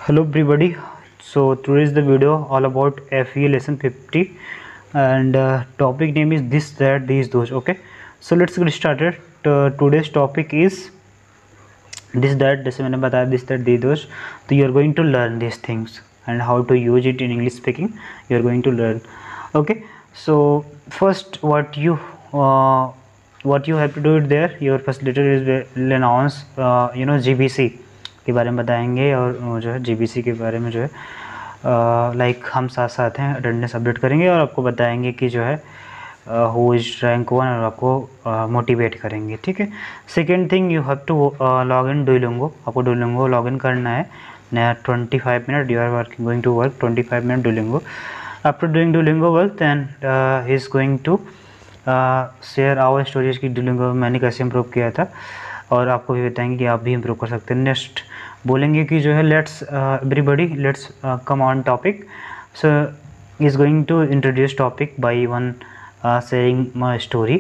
Hello everybody. So today is the video all about FE lesson 50 and topic name is this that these those. Okay, so let's get started. Today's topic is this that, जैसे मैंने बताया this that these those, तो you are going to learn these things and how to use it in English speaking you are going to learn. Okay, so first what you have to do it there, your first letter is will announce GBC के बारे में बताएंगे और जो है GBC के बारे में जो है लाइक हम साथ साथ हैं अटेंडेंस अपडेट करेंगे और आपको बताएंगे कि जो है हु इज रैंक 1 और आपको मोटिवेट करेंगे. ठीक है. Second thing you have to log in Duolingo. आपको डुओलिंगो लॉग इन करना है नया 25 minute. You are going to work 25 minute Duolingo. After doing Duolingo work then he is going to share our stories की Duolingo मैंने कैसे improve किया था और आपको भी बताएंगे कि आप भी इम्प्रूव कर सकते हैं. नेक्स्ट बोलेंगे कि जो है let's everybody let's come on topic. So is going to introduce topic by one sharing my story.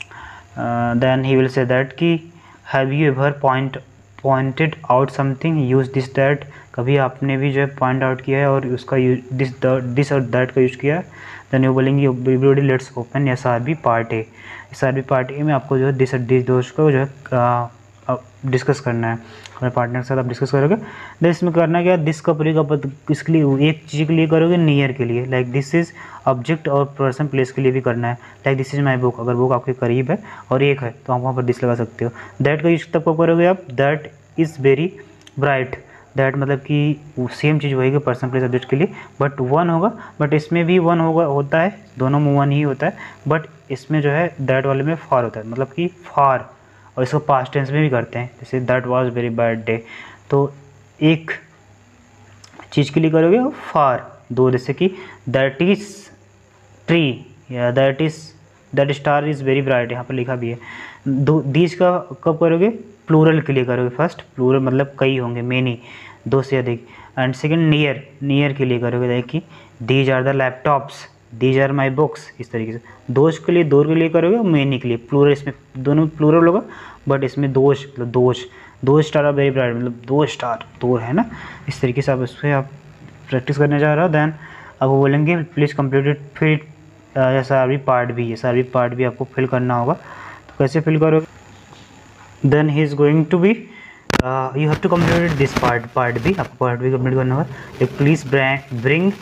Then he will say that कि have you ever pointed out something use this that. कभी आपने भी जो है point out किया है और उसका दिस और दैट का यूज़ किया है. देन यू बोलेंगे everybody let's open SRB part A. SRB part A में आपको जो है दिस दोस्त को जो है डिस्कस करना है अपने पार्टनर के साथ. आप डिस्कस करोगे देन इसमें करना क्या, दिस का पूरी का इसके लिए एक चीज़ के लिए करोगे नियर के लिए. लाइक दिस इज़ ऑब्जेक्ट और पर्सन प्लेस के लिए भी करना है. Like this is my book. अगर बुक आपके करीब है और एक है तो आप वहाँ पर दिस लगा सकते हो. दैट का यूज तब कब करोगे आप, that is very bright. That मतलब कि सेम चीज़ वही पर्सन प्लेस ऑब्जेक्ट के लिए बट वन होगा. बट इसमें भी वन होता है, दोनों में वन ही होता है. बट इसमें जो है दैट वाले में फार होता है, मतलब कि फार. और इसको पास्ट टेंस में भी करते हैं, जैसे that was very bad day. तो एक चीज़ के लिए करोगे फार. दो जैसे कि दैट इज़ ट्री या that star is very bright, यहाँ पर लिखा भी है. दो दीज का कब करोगे, प्लूरल के लिए करोगे. फर्स्ट प्लूरल मतलब कई होंगे, मेनी, दो से अधिक. एंड सेकेंड नियर के लिए करोगे लाइक कि these are the laptops, these are my books. इस तरीके से दोष के लिए दो के लिए करोगे, मेनी के लिए प्लूरल. इसमें दोनों प्लूरल होगा बट इसमें दोष मतलब दो स्टार आर वेरी ब्राइट मतलब दो स्टार दो है ना. इस तरीके से आप इस पर आप प्रैक्टिस करने जा रहे हो. देन अब वो बोलेंगे please complete it fill SRB part B. SRB part B आपको फिल करना होगा. तो कैसे फिल करोगे, then he is going to be you have to complete this part B. आपको पार्ट भी कम्प्लीट करना होगा. Please bring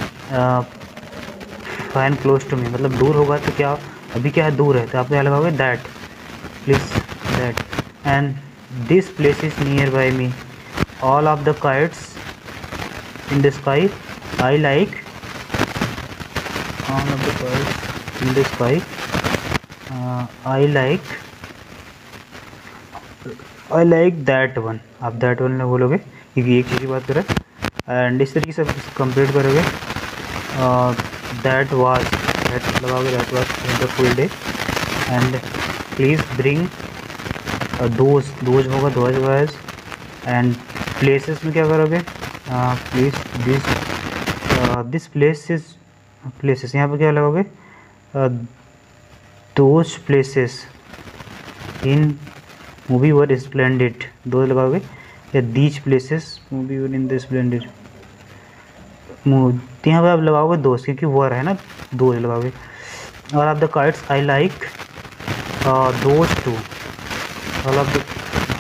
fan close to me, मतलब दूर होगा तो क्या अभी क्या है दूर है तो आप क्या लगाओगे that. Please that. And this place is near by me. All of the kites in the sky I like. All of the kites in the sky I like that one. आप दैट वन में बोलोगे क्योंकि एक चीज़ की बात करें. And इस तरीके से कंप्लीट करोगे. दैट वाज लगाओगे that was wonderful day. And please bring those होगा दोज वाज. एंड प्लेसेस में क्या करोगे, प्लीज़ दिस प्लेसेस यहाँ पर क्या लगाओगे, those places in movie were splendid. दो लगाओगे या these places movie were in the splendid. यहाँ पर आप लगाओगे दोस्त क्योंकि वर है ना, दो लगाओगे. और of the kites I like those two. All of the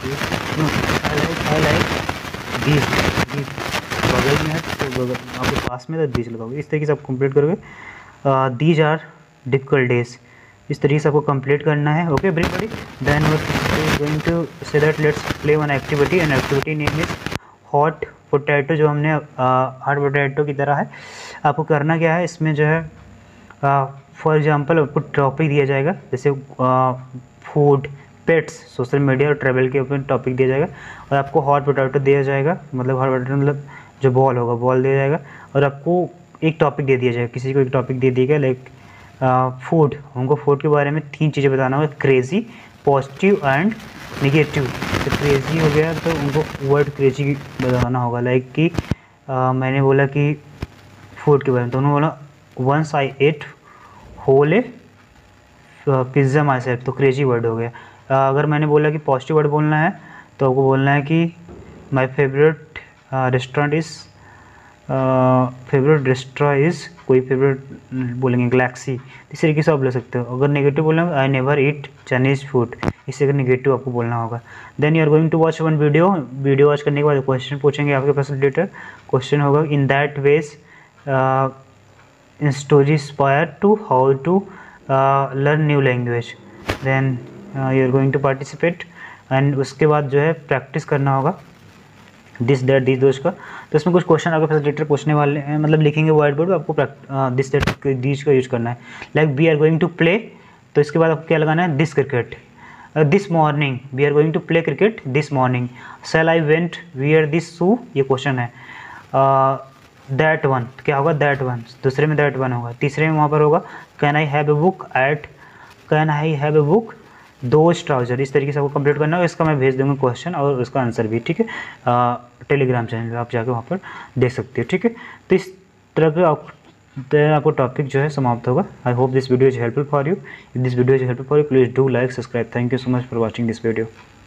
I like these बगल में है तो बगल आपके पास में तो दीज लगाओगे. इस तरीके से आप कंप्लीट करोगे. These are difficult days. इस तरीके से आपको कंप्लीट करना है. Okay everybody. Then going to say that let's play one activity. And activity name is hot potato. जो हमने हॉट पोटैटो की तरह है. आपको करना क्या है इसमें जो है फॉर एग्जांपल आपको टॉपिक दिया जाएगा जैसे फूड, पेट्स, सोशल मीडिया और ट्रैवल के ऊपर टॉपिक दिया जाएगा. और आपको हॉट पोटैटो दिया जाएगा, मतलब हॉट पोटैटो मतलब जो बॉल होगा बॉल दिया जाएगा. और आपको एक टॉपिक दे दिया जाएगा, किसी को एक टॉपिक दे दिया गया लाइक फूड. हमको फूड के बारे में 3 चीज़ें बताना होगा, क्रेज़ी, पॉजिटिव एंड नेगेटिव. तो क्रेज़ी हो गया तो उनको वर्ड क्रेज़ी बताना होगा. लाइक कि मैंने बोला कि फूड के बारे में तो उन्होंने बोला once I ate whole a pizza myself. तो क्रेज़ी वर्ड हो गया. अगर मैंने बोला कि पॉजिटिव वर्ड बोलना है तो आपको बोलना है कि my favourite restaurant is favourite restaurant is, कोई फेवरेट बोलेंगे गैलेक्सी, इस तरीके से आप ले सकते हो। अगर नेगेटिव बोलेंगे I never eat Chinese food, इससे अगर नेगेटिव आपको बोलना होगा। Then you are going to watch one video, video watch करने के बाद क्वेश्चन पूछेंगे आपके फैसिलिटेटर। क्वेश्चन होगा in that ways in story inspire to how to learn new language, then you are going to participate. And उसके बाद जो है प्रैक्टिस करना होगा दिस दैट दिस दोज का। तो इसमें कुछ क्वेश्चन आपके फैसिलिटेटर पूछने वाले हैं, मतलब लिखेंगे व्हाइट बोर्ड पर, आपको दिस दैट दिस का यूज करना है। Like we are going to play, तो इसके बाद आपको क्या लगाना है, this cricket. This morning we are going to play cricket this morning. Sale I went wear this shoe, ये क्वेश्चन है। दैट वन, क्या होगा दैट वन, दूसरे में दैट वन होगा। तीसरे में वहाँ पर होगा can I have a book at, can I have a book those trousers. इस तरीके से आपको कंप्लीट करना है। इसका मैं भेज दूंगा क्वेश्चन और उसका आंसर भी, ठीक है, टेलीग्राम चैनल पे आप जाके वहाँ पर देख सकते हो, ठीक है। तो इस तरह के आपको टॉपिक जो है समाप्त होगा। I hope this video is helpful for you. If this video is helpful for you please do like subscribe. Thank you so much for watching this video.